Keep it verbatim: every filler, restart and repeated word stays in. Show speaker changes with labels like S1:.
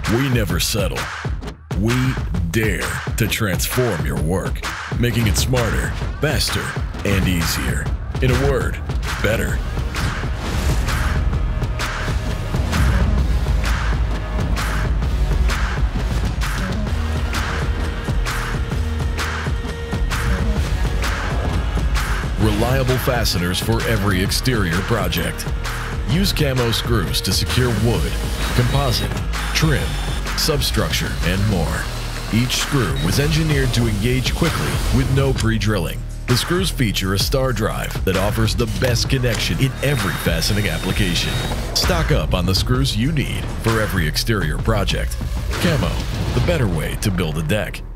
S1: We never settle. We dare to transform your work, making it smarter, faster, and easier. In a word, better. Reliable fasteners for every exterior project. Use CAMO screws to secure wood, composite, trim, substructure, and more. Each screw was engineered to engage quickly with no pre-drilling. The screws feature a star drive that offers the best connection in every fastening application. Stock up on the screws you need for every exterior project. CAMO, the better way to build a deck.